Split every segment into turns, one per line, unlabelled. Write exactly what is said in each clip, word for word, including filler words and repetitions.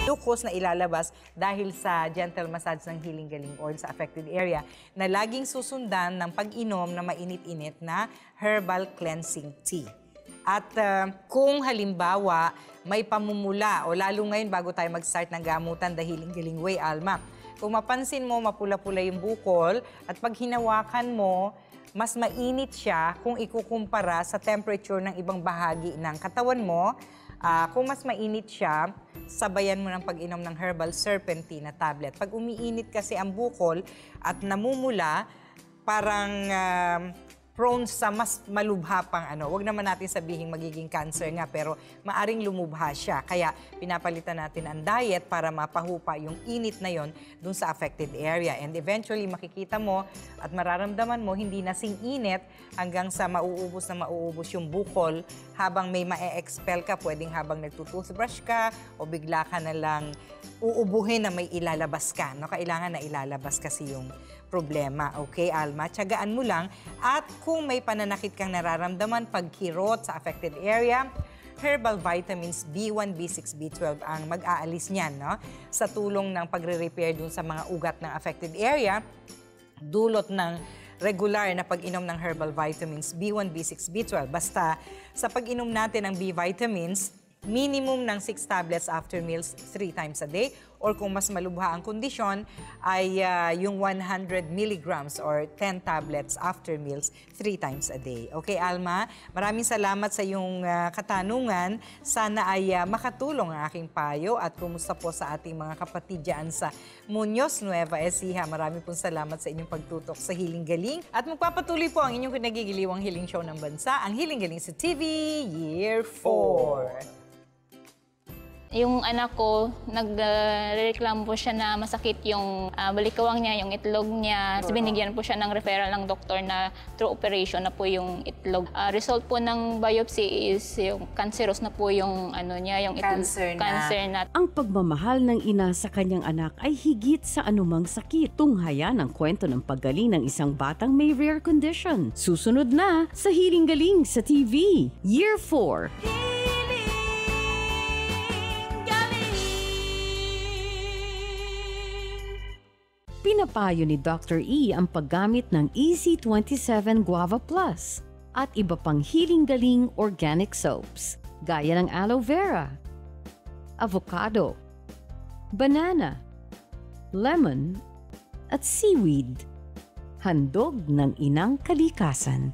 mucus na ilalabas dahil sa gentle massage ng Healing Galing or sa affected area na laging susundan ng pag-inom na mainit-init na herbal cleansing tea. At uh, kung halimbawa may pamumula o lalo ngayon bago tayo mag-start ng gamutan the Healing Galing Way, Alma, kung mapansin mo mapula-pula yung bukol at pag hinawakan mo, mas mainit siya kung ikukumpara sa temperature ng ibang bahagi ng katawan mo. Uh, kung mas mainit siya, sabayan mo ng pag-inom ng herbal serpentine na tablet. Pag umiinit kasi ang bukol at namumula, parang uh, prone sa mas malubha pang ano. Huwag naman natin sabihin magiging cancer nga, pero maaring lumubha siya. Kaya pinapalitan natin ang diet para mapahupa yung init na yon dun sa affected area. And eventually makikita mo at mararamdaman mo hindi nasing init hanggang sa mauubos na mauubos yung bukol habang may ma-expel ka. Pwedeng habang nagtutoothbrush ka o bigla ka na lang uubuhin na may ilalabas ka. No? Kailangan na ilalabas kasi yung problema. Okay, Alma? Tiyagaan mo lang. At kung may pananakit kang nararamdaman, pagkirot sa affected area, herbal vitamins B one, B six, B twelve ang mag-aalis niyan, no? Sa tulong ng pagre-repair dun sa mga ugat ng affected area, dulot ng regular na pag-inom ng herbal vitamins B one, B six, B twelve. Basta sa pag-inom natin ng B vitamins, minimum ng six tablets after meals three times a day, or kung mas malubha ang kondisyon ay uh, yung one hundred milligrams or ten tablets after meals three times a day. Okay, Alma? Maraming salamat sa iyong uh, katanungan. Sana ay uh, makatulong ang aking payo at kumusta po sa ating mga kapatid dyan sa Muñoz, Nueva Ecija. Maraming pong salamat sa inyong pagtutok sa Healing Galing. At magpapatuloy po ang inyong kinagigiliwang healing show ng bansa, ang Healing Galing sa T V Year four.
Yung anak ko, nagreklamo po siya na masakit yung uh, balikawang niya, yung itlog niya. So, binigyan po siya ng referral ng doktor na through operation na po yung itlog. Uh, result po ng biopsy is yung cancerous na po yung ano niya, yung itlog.
Cancer na.
Cancer na.
Ang pagmamahal ng ina sa kanyang anak ay higit sa anumang sakit. Tunghayan ang kwento ng paggaling ng isang batang may rare condition. Susunod na sa Healing Galing sa T V. Year four. Pinapayo ni Doctor E ang paggamit ng E C twenty-seven Guava Plus at iba pang Healing Galing organic soaps gaya ng aloe vera, avocado, banana, lemon at seaweed. Handog ng inang kalikasan.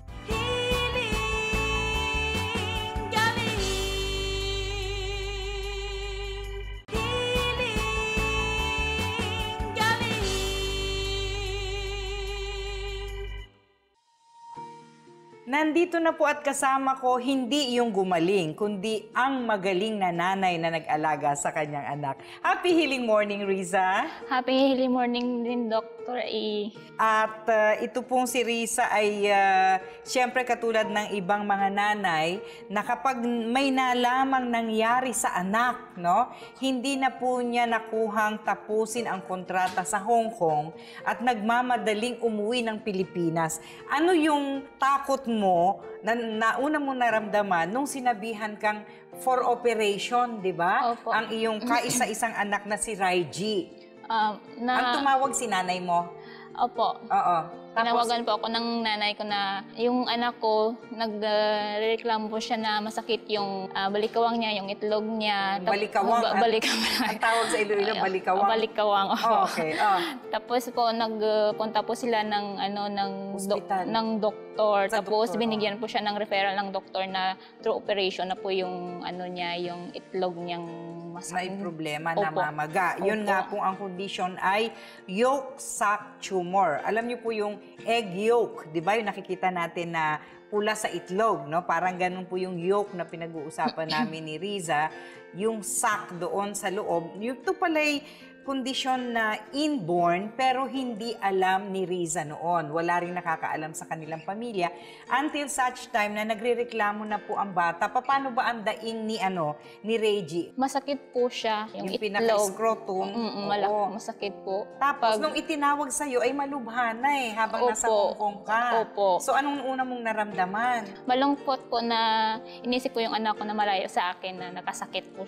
Nandito na po at kasama ko, hindi yung gumaling, kundi ang magaling na nanay na nag-alaga sa kanyang anak. Happy healing morning, Riza!
Happy healing morning din, Doctor E.
At uh, ito pong si Riza ay uh, siyempre katulad ng ibang mga nanay na kapag may nalamang nangyari sa anak, no, hindi na po niya nakuhang tapusin ang kontrata sa Hong Kong at nagmamadaling umuwi ng Pilipinas. Ano yung takot mo na nauna mo naramdaman nung sinabihan kang for operation, di ba?
Opo.
Ang iyong kaisa-isang anak na si Raiji.
Um, na,
Ang tumawag si nanay mo?
Opo.
Oo.
Tinawagan po ako ng nanay ko na yung anak ko, nagreklamo po siya na masakit yung uh, balikawang niya, yung itlog niya.
Balikawang?
Ba balikawang.
Ang tawag sa Iloilo, balikawang?
Balikawang, opo.
Oh, okay. Oh.
Tapos po, nagpunta po sila ng, ano, ng, dok ng doktor.
Sa
Tapos
doktor,
binigyan
oh.
po siya ng referral ng doktor na through operation na po yung, ano niya, yung itlog niyang masakit.
May problema,
Opo.
namamaga. Yun
Opo.
nga po ang condition ay yolk sac tumor. Alam niyo po yung egg yolk, di ba? Yung nakikita natin na pula sa itlog, no? Parang ganun po yung yolk na pinag-uusapan namin ni Riza. Yung sac doon sa loob. Yung ito pala'y kondisyon na inborn pero hindi alam ni Riza noon. Wala rin nakakaalam sa kanilang pamilya until such time na nagrereklamo na po ang bata. Paano ba ang daing ni ano ni Reggie?
Masakit po siya, yung,
Yung
itlog.
pinaka-scrotum.
Mm, -mm,
Oo.
masakit po.
Tapos
Pag-
nung itinawag sa'yo ay malubha na eh habang
Opo.
nasa Hong Kong ka.
Opo.
So anong una mong naramdaman?
Malungkot po na inisip ko yung anak ko na malayo sa akin na nakasakit po siya.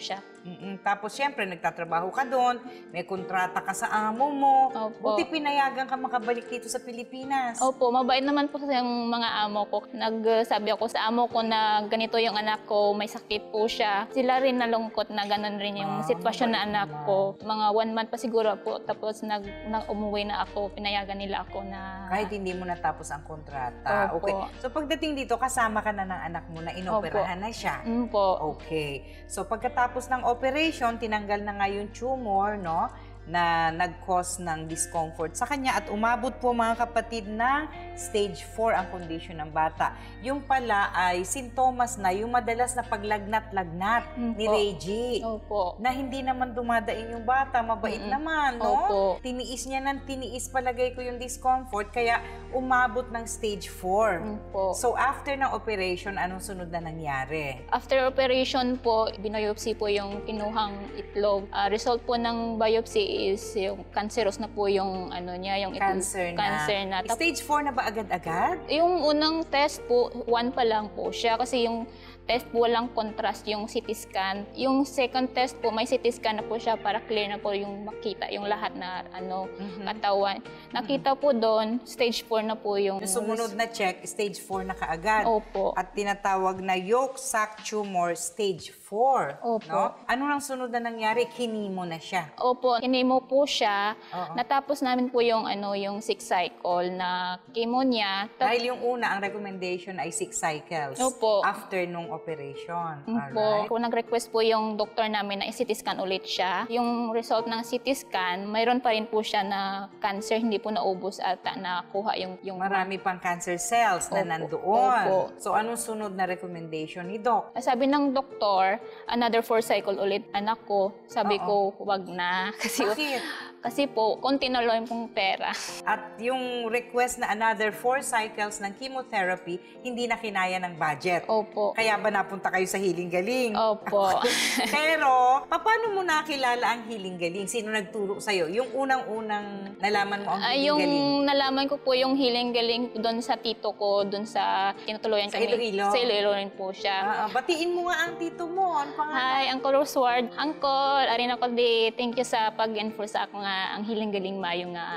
Mm-mm. Tapos, syempre, nagtatrabaho ka doon, may kontrata ka sa amo mo.
Opo.
Buti pinayagan ka makabalik dito sa Pilipinas.
Opo, mabait naman po yung mga amo ko. Nagsabi ako sa amo ko na ganito yung anak ko, may sakit po siya. Sila rin nalungkot na ganun rin yung
Ah,
sitwasyon na
mabait
anak
naman.
ko. Mga one month pa siguro po, tapos nag, nag umuwi na ako, pinayagan nila ako na...
Kahit hindi mo natapos ang kontrata.
Opo.
Okay. So, pagdating dito, kasama ka na ng anak mo na inoperahan na siya.
Mm po.
Okay. So, pagkatapos ng operation, tinanggal na nga yung tumor, no? Na nag-cause ng discomfort sa kanya at umabot po mga kapatid ng stage four ang condition ng bata. Yung pala ay sintomas na yung madalas na paglagnat-lagnat
Mm
ni
po.
Reggie.
Opo.
Na hindi naman dumadaing yung bata, mabait
Mm-mm.
naman, no?
Opo.
Tiniis niya ng tiniis palagay ko yung discomfort, kaya umabot ng stage four.
Mm po.
So, after ng operation, anong sunod na nangyari?
After operation po, biopsy po yung kinuhang itlog. Ah, result po ng biopsy is yung cancerous na po yung ano niya, yung itlog.
Cancer na.
Cancer na. Tap-
Stage four na ba agad-agad?
Yung unang test po, one pa lang po siya kasi yung test po walang contrast yung C T scan. Yung second test po, may C T scan na po siya para clear na po yung makita yung lahat na ano
Mhm.
katawan. Nakita po doon, stage four na po yung...
Yung sumunod na check, stage four na kaagad.
Opo.
At tinatawag na yolk sac tumor stage four.
Opo.
No? Ano nang sunod na nangyari? Kinimo na siya.
Opo, kinemo po siya.
Oo.
Natapos namin po yung ano yung six cycle na chemo niya. Ta-
Dahil yung una, ang recommendation ay six cycles.
Opo.
After nung operation.
Mm po.
Alright?
Kung nag-request po yung doktor namin na i-C T scan ulit siya, yung result ng C T scan, mayroon pa rin po siya na cancer, hindi po naubos at nakuha yung... yung
Marami pang cancer cells na
Opo.
nandoon.
Opo.
So, anong sunod na recommendation ni Doc?
Sabi ng doktor, another four cycle ulit anak ko. Sabi
Oo.
ko, wag na. Kasi,
Bakit?
kasi po, konti na lang pong pera.
At yung request na another four cycles ng chemotherapy, hindi na kinaya ng budget.
Opo.
Kaya ba napunta kayo sa Healing Galing?
Opo.
Pero, paano mo nakilala ang Healing Galing? Sino nagturo sa'yo? Yung unang-unang nalaman mo ang
Ah,
Healing
yung
Galing?
nalaman ko po yung healing galing doon sa tito ko, doon sa tinutuluyan
Sa
kami.
Iloilo?
Sa Iloilo rin po siya.
Ah, ah, batiin mo nga ang tito mo. Ano pangalan?
Hi, Uncle Rosward. Uncle, arin ako di. Thank you sa pag-enforce sa ako nga ang healing galing mayo nga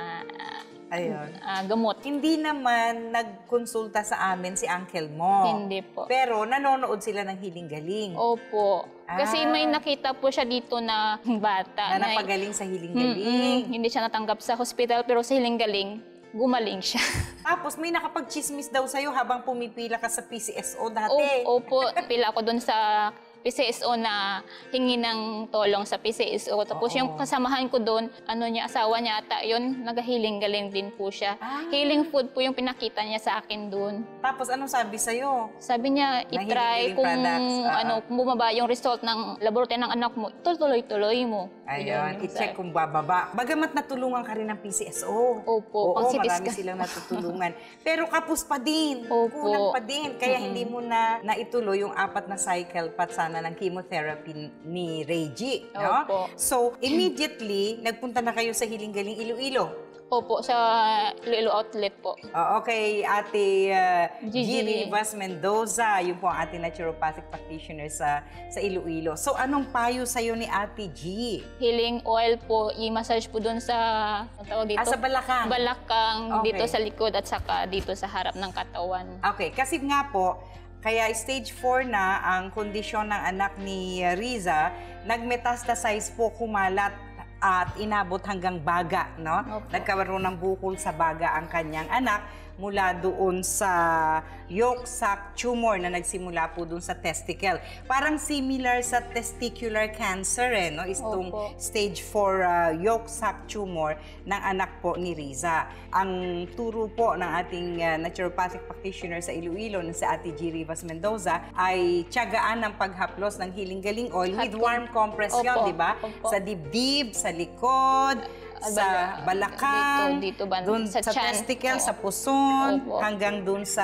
Ayun.
ah, gamot.
Hindi naman nagkonsulta sa amin si uncle mo.
Hindi po.
Pero nanonood sila ng Healing Galing.
Opo. Kasi
Ah.
may nakita po siya dito na bata.
na napagaling sa Healing
Mm-mm.
Galing.
Hindi siya natanggap sa hospital pero sa healing galing, gumaling siya.
Tapos may nakapag-chismis daw sa'yo habang pumipila ka sa P C S O dati.
O- Opo, pila ako doon sa P C S O na hingi ng tulong sa P C S O. Tapos
Oo.
yung kasamahan ko doon, ano niya, asawa niya ata, yun, nag-healing galing din po siya.
Ah.
Healing food po yung pinakita niya sa akin doon.
Tapos anong sabi sa'yo?
Sabi niya,
Na
itry
healing
kung
products, ah,
ano, kung bumaba yung result ng laboratory ng anak mo, tuloy-tuloy mo.
Ayun,
Yun,
i-check
sabi.
kung bababa. Bagamat natulungan ka rin ng P C S O.
Opo,
Oo,
pang C T
marami
scan.
silang natutulungan. Pero kapos pa din.
Opo.
Kulang pa din. Kaya
Mm-mm.
hindi mo na naituloy yung apat na cycle pat sana ng chemotherapy ni Reggie. No?
Opo.
So, immediately, nagpunta na kayo sa Healing Galing Iloilo.
Opo, sa Iloilo Outlet po.
Oo, okay, Ate uh,
Gigi.
G. Rivas Mendoza, yung po ang ating naturopathic practitioner sa, sa Iloilo. So, anong payo sa'yo ni Ate G?
Healing oil po, i-massage po doon sa, ang tawag dito?
Ah, sa balakang.
balakang,
Okay.
dito sa likod at saka dito sa harap ng katawan.
Okay, kasi nga po, kaya stage four na ang kondisyon ng anak ni uh, Riza, nagmetastasize po, kumalat at inabot hanggang baga, no?
Opo.
Nagkaroon ng bukol sa baga ang kanyang anak mula doon sa yolk sac tumor na nagsimula po doon sa testicle. Parang similar sa testicular cancer, eh, no? Itong
Opo.
stage four uh, yolk sac tumor ng anak po ni Riza. Ang turo po ng ating uh, naturopathic practitioner sa Iloilo, na si Ate G. Rivas Mendoza, ay tiyagaan ng paghaplos ng Healing Galing Oil with
Hot
warm compress
Opo.
yun, di ba?
Opo.
Sa dibdib, sa likod,
Ah,
sa
bala-
balakang,
dito- dito ba?
dun
Sa
sa,
tiyan.
testicle,
Oo.
sa puson,
Opo.
hanggang dun sa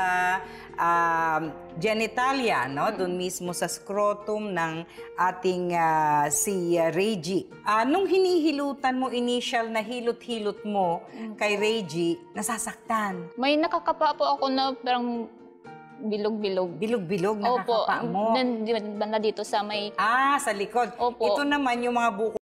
um, genitalia, no? Dun mismo sa scrotum ng ating ah, si uh, Reggie. Ah, nung hinihilutan mo, initial na hilot-hilot mo kay Reggie, nasasaktan.
May nakakapa po ako na parang bilog-bilog.
Bilog-bilog,
Opo,
nakakapa mo.
nan- banda dito sa may...
Ah, sa likod.
Opo.
Ito naman yung mga buko